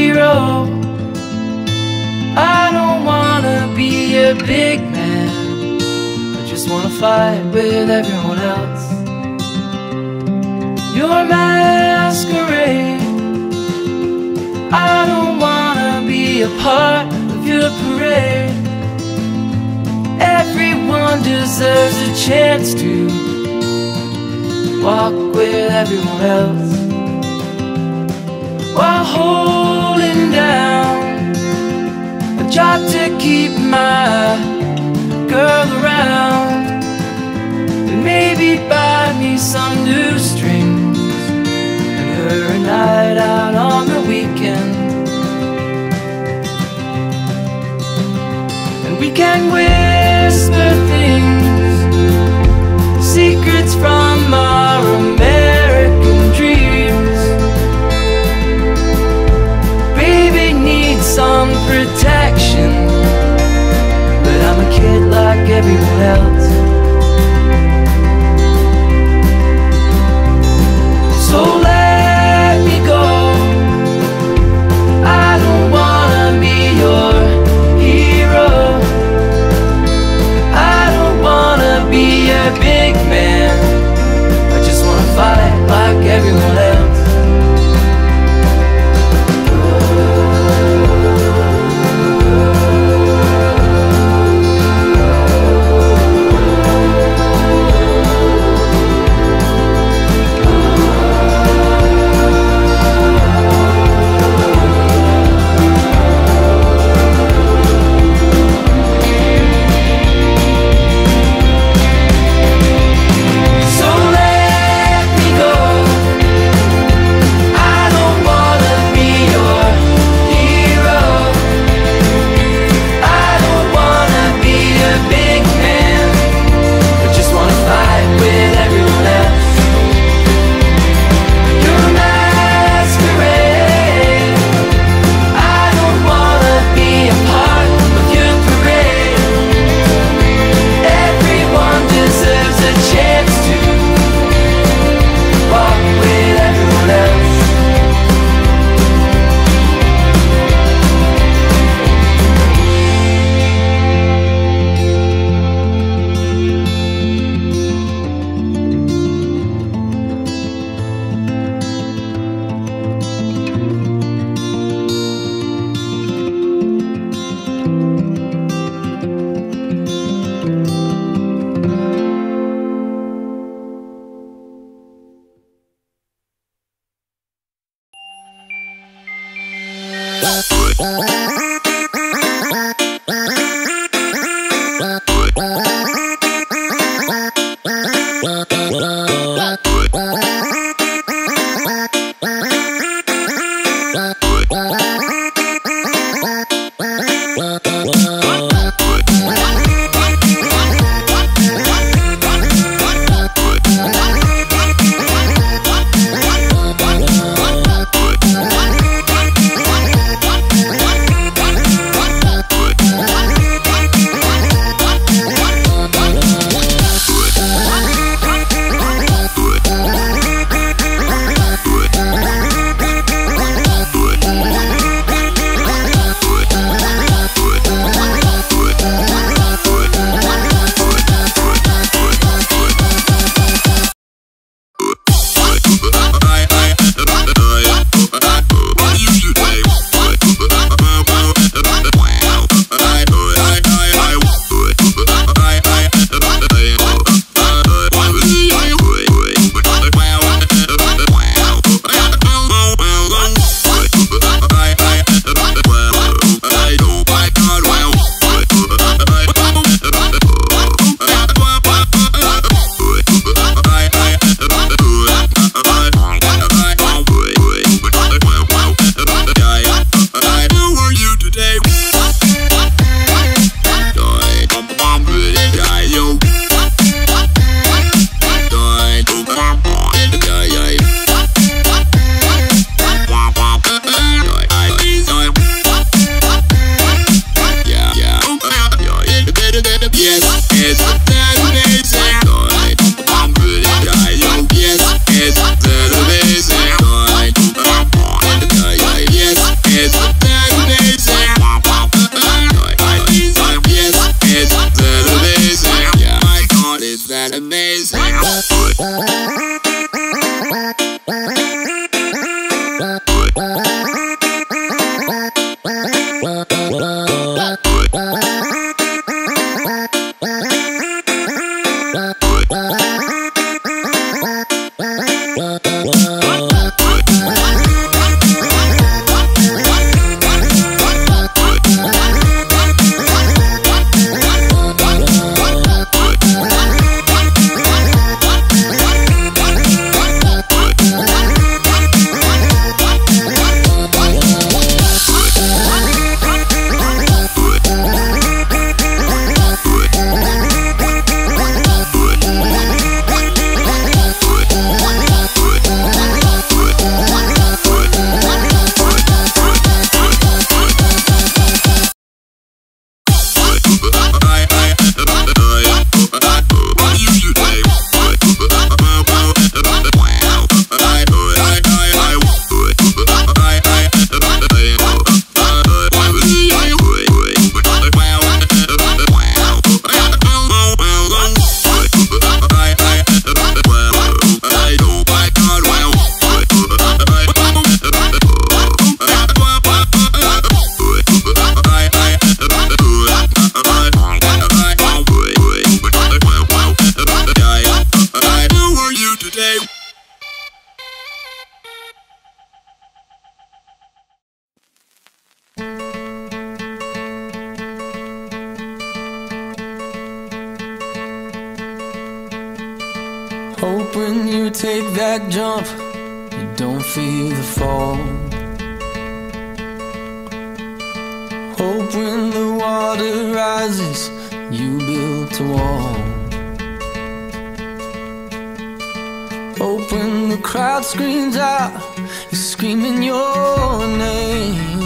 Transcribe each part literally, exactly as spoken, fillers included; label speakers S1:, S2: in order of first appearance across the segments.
S1: hero. I don't wanna be a big man, I just wanna fight with everyone else. Your masquerade, I don't wanna be a part of your parade. Everyone deserves a chance to walk with everyone else, while holding down a job to keep my girl around, and maybe buy me some new strings and her a night out on the weekend. And we can whisper things, secrets from our American dreams. Baby needs some protection, but I'm a kid like everyone else. So let me go, I don't wanna be your hero. I don't wanna be a big man, I just wanna fight like everyone else. Hope when you take that jump, you don't feel the fall. Hope when the water rises, you built a wall. Hope when the crowd screams out, you're screaming your name.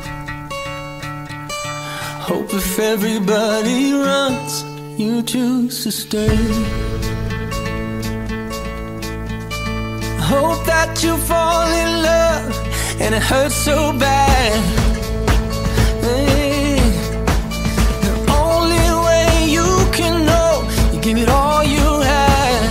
S1: Hope if everybody runs, you choose to stay. Hope that you fall in love and it hurts so bad. Hey, the only way you can know, you give it all you had.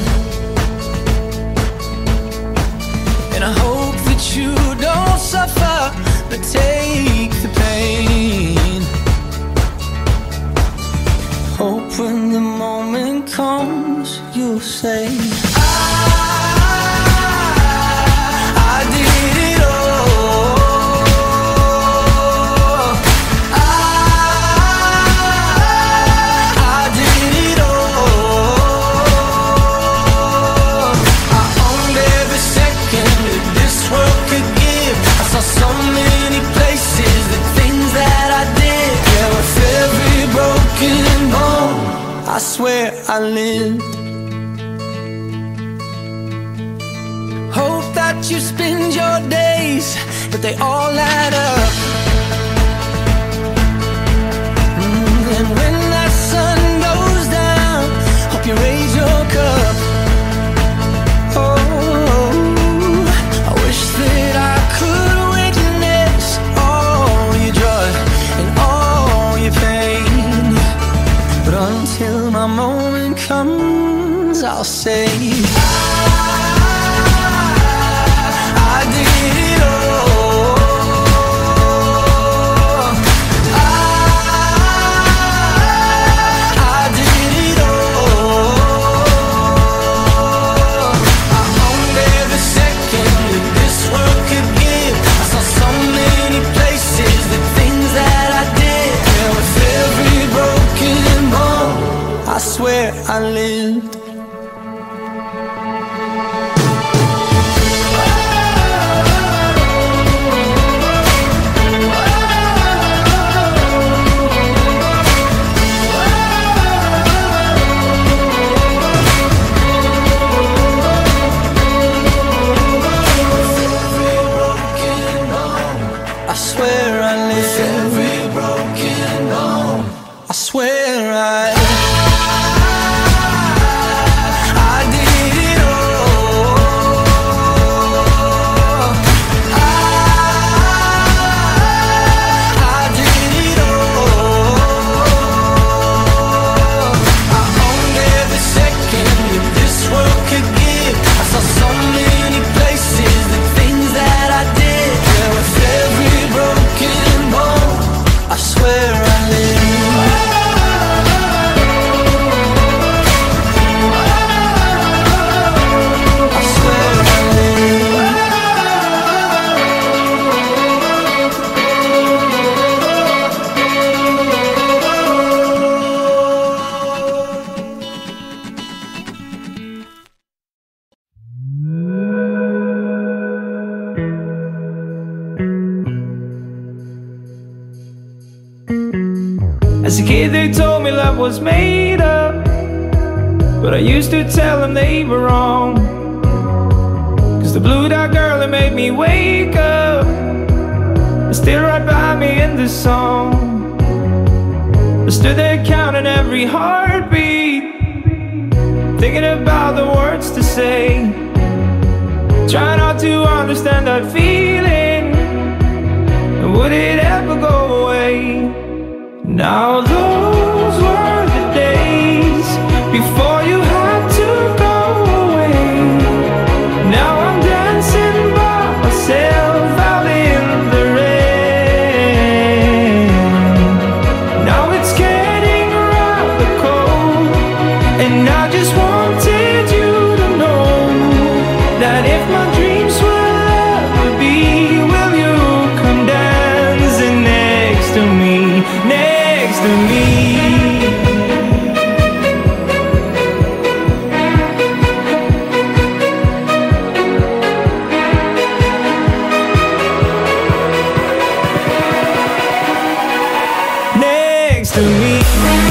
S1: And I hope that you don't suffer, but take the pain. Hope when the moment comes, you'll say, I swear I lived. Hope that you spend your days, but they all add up. Mm, and when that sun goes down, hope you raise your cup. Oh, I wish that I could witness all your joy and all your pain, but until my moment comes, I'll say I did it all. I did it all. I owned every second that this world could give. I saw so many places, the things that I did. Yeah, with every broken bone, I swear I lived. I swear I lived. Every broken bone, I swear I I did it all. I, I did it all. I owned every second that this world could give. I saw so many places, the things that I did. Yeah, with every broken bone, I swear I lived. As a kid they told me love was made up, but I used to tell them they were wrong. Cause the blue-eyed girl that made me wake up is still right by me in this song. I stood there counting every heartbeat, thinking about the words to say, trying not to understand that feeling, and would it ever go away? Now those were the days before you had to go away. Now I'm dancing by myself out in the rain. Now it's getting rather cold, and I just wanted you to know that if my dreams will ever be, will you come dancing next to me, next to me? Next to me.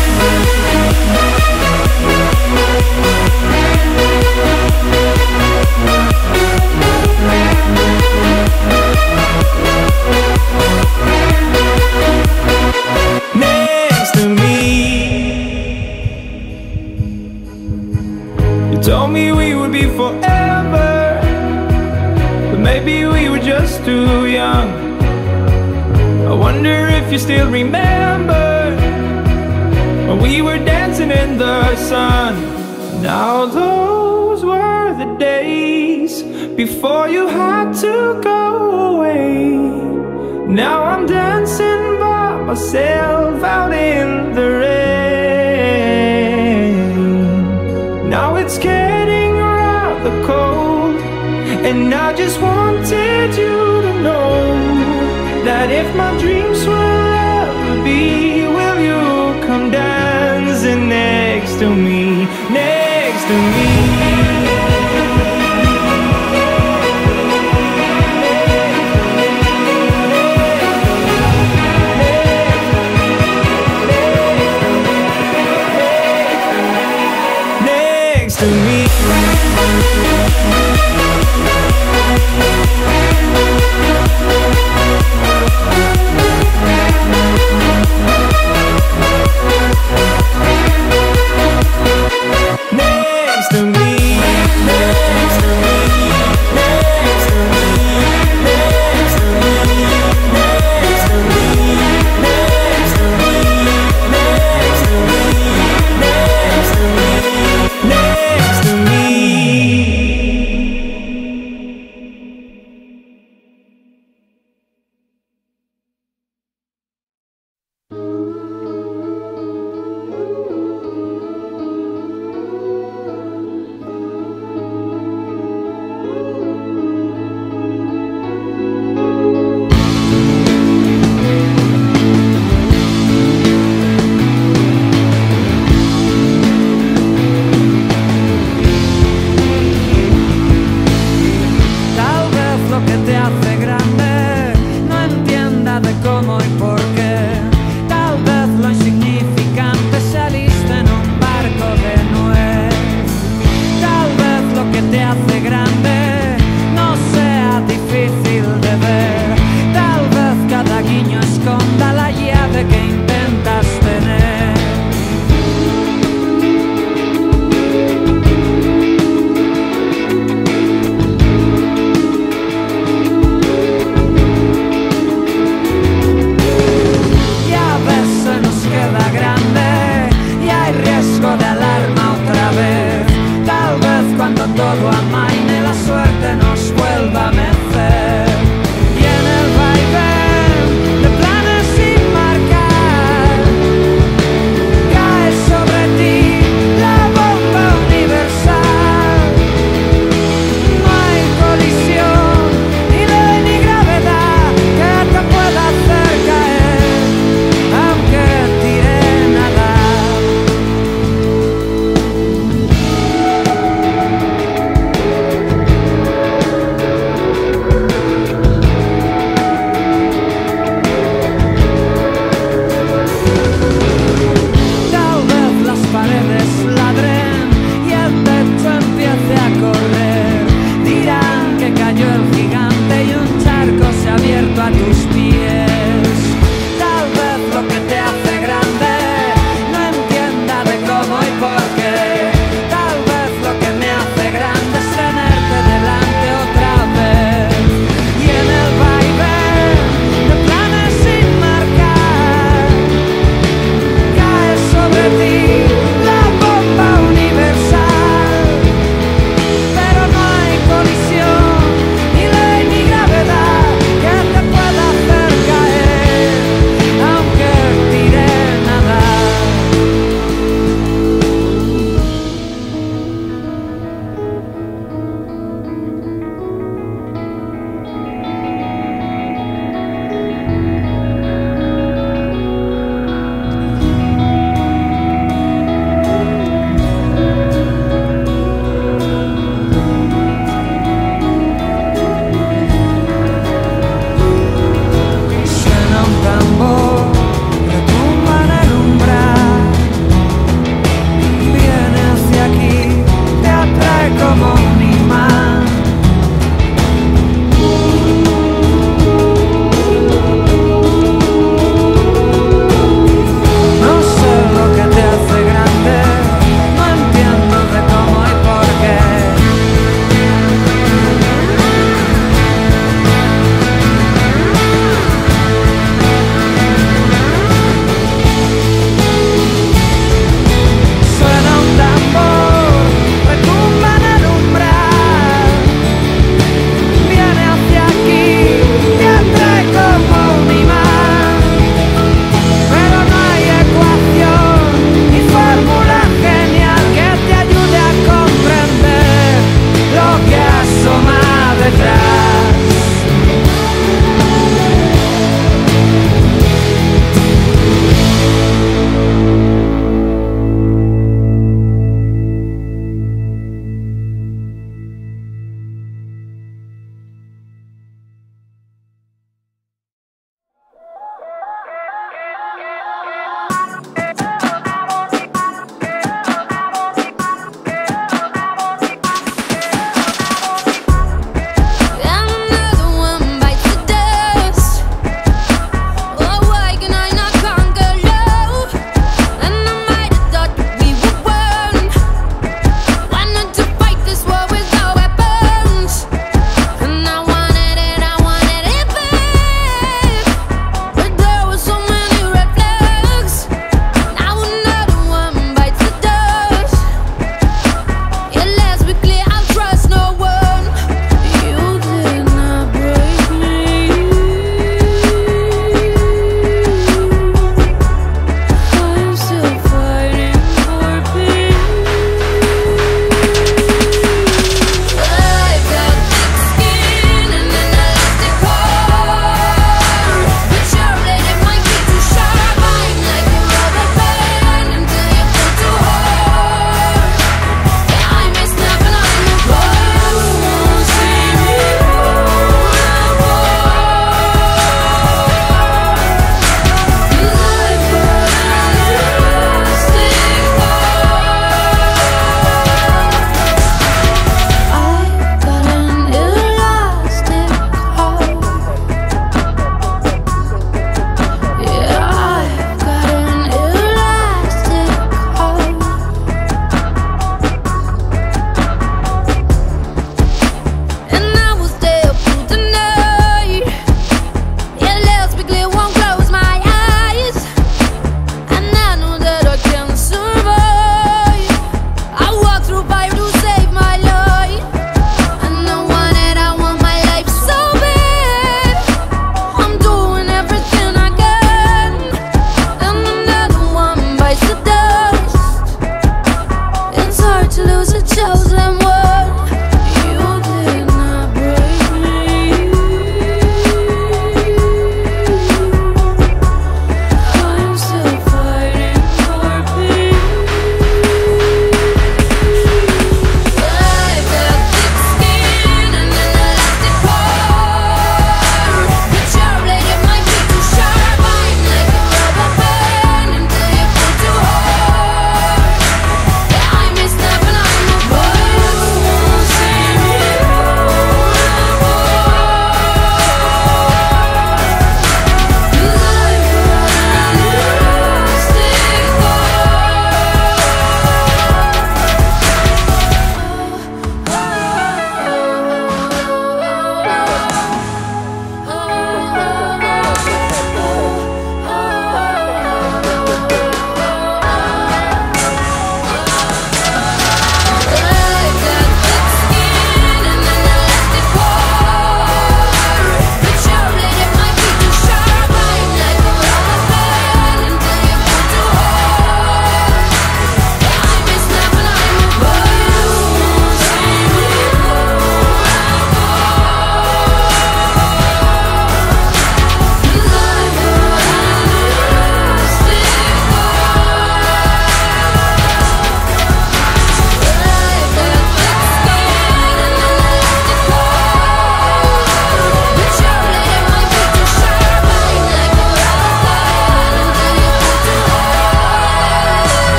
S1: Next to me. You told me we would be forever, but maybe we were just too young. I wonder if you still remember when we were dancing in the sun. Now those were the days before you had to go away. Now I'm dancing by myself out in the rain. Now it's getting rather cold, and I just wanted you to know that if my dreams will ever be, will you come dancing next to me, next to me? Next to me. Next to me. Next to me. Next to me. Next to me. Next to me. Next to me. Next to me. Next to me. Next to me.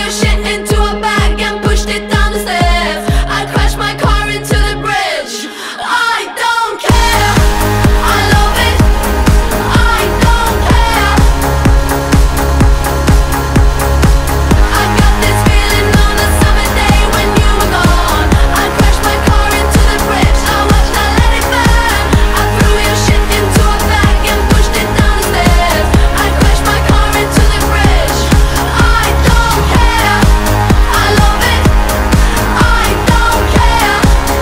S2: your shit into a bag and pushed it down the stairs. I crashed my car into the bridge. I don't care, I love it, I don't care. I got this feeling on a summer day when you were gone. I crashed my car into the bridge, I watched, I let it burn. I threw your shit into a bag and pushed it down the stairs. I crashed my car into the bridge. I don't care, I love it, I don't care.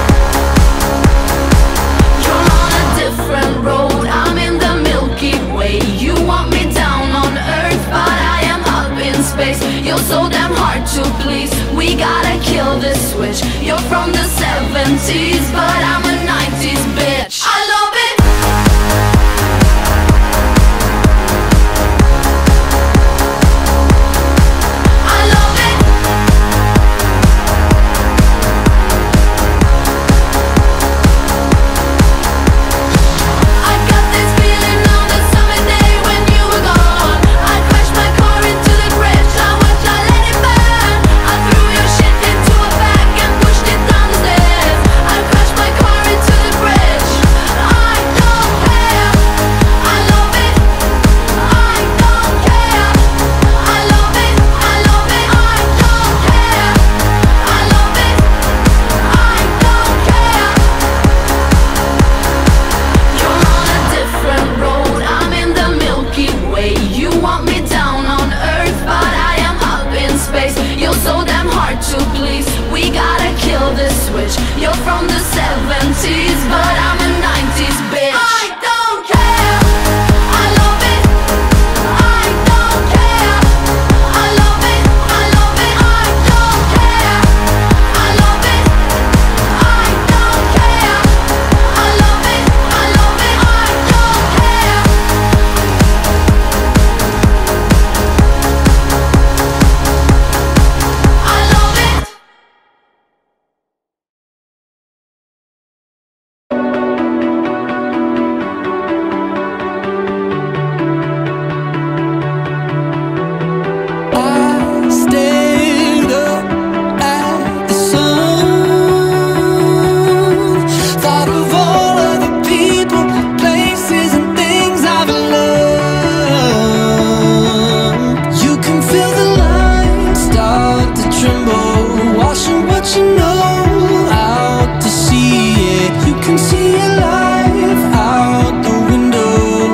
S2: You're on a different road, I'm in the Milky Way. You want me down on Earth, but I am up in space. You're so damn hard to please, we gotta kill this switch. You're from the seventies, but I'm a nineties bitch. I love it, I love it. I got this feeling on the summer day when you were gone. I crashed my car into the bridge, I watched, I let it burn. I threw your shit into a bag and pushed it down the stairs. I crashed my car into the bridge. I don't care, I love it, I don't care. I love it, I love it, I don't care. I love it, I don't care. You're on a different road, I'm in the Milky Way. You want me down on Earth, but I am up in space. You're so damn hard to please, we gotta kill this switch. You're from the seventies, but I'm a nineties bitch. I don't care, I love it, I don't care. I love it, I love it, I don't care. I love it, I don't care. I love it, I love it, I don't care. I love it.
S1: I stared up at the sun, thought of all of the people, places and things I've loved. You can feel the lines start to tremble, washing what you know out to sea. Yeah, you can see your life out the window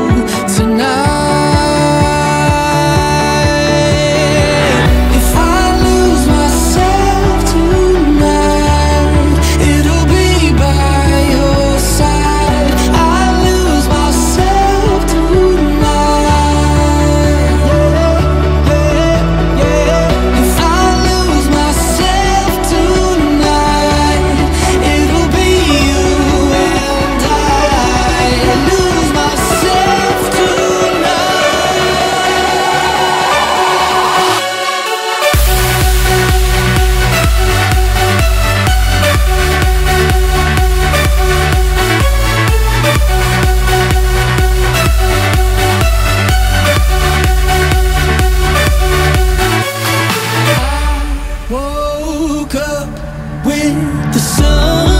S1: tonight. If I lose myself tonight, it'll be by your side. I lose myself tonight. If I lose myself tonight, it'll be you and I. Lose myself woke up with the sun.